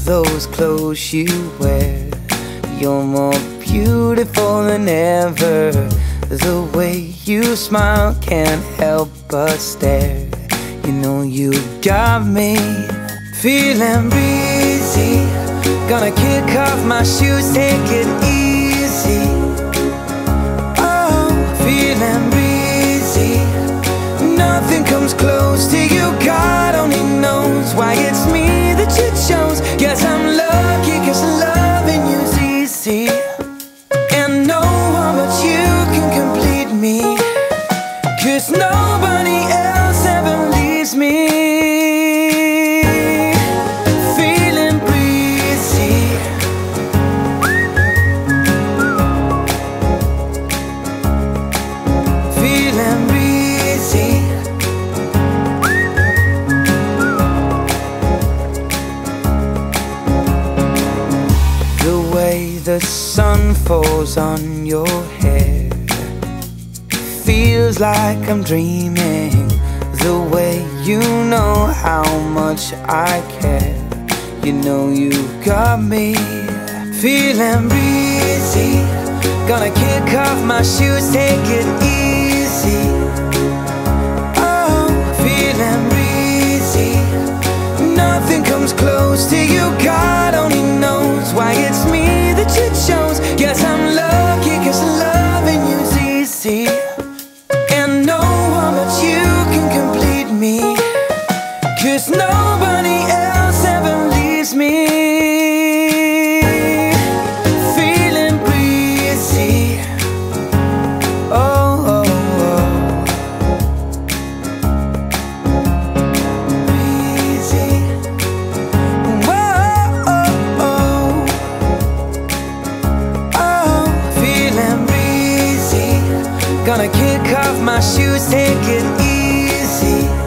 those clothes you wear. You're more beautiful than ever. The way you smile can't help but stare. You know you got me feeling breezy. Gonna kick off my shoes, take it easy. Oh, feeling breezy. Nothing comes close to you. God only knows why it's me that you chose. Guess I'm lucky, 'cause loving you's easy. And no one but you can complete me, 'cause nobody else ever leaves me. Feeling breezy. Feeling breezy. The way the sun falls on your hair feels like I'm dreaming. The way you know how much I care. You know you got me feeling breezy. Gonna kick off my shoes, take it easy. Oh, feeling breezy. Nothing comes close to you. God only knows why it's me that you chose. Guess I'm lucky, 'cause loving you's easy. And no one but you can complete me, 'cause nobody else ever leaves me. Feeling breezy. Oh, oh, oh. Breezy. Whoa, oh, oh. Oh, feeling breezy. Gonna kick off my shoes, take it easy.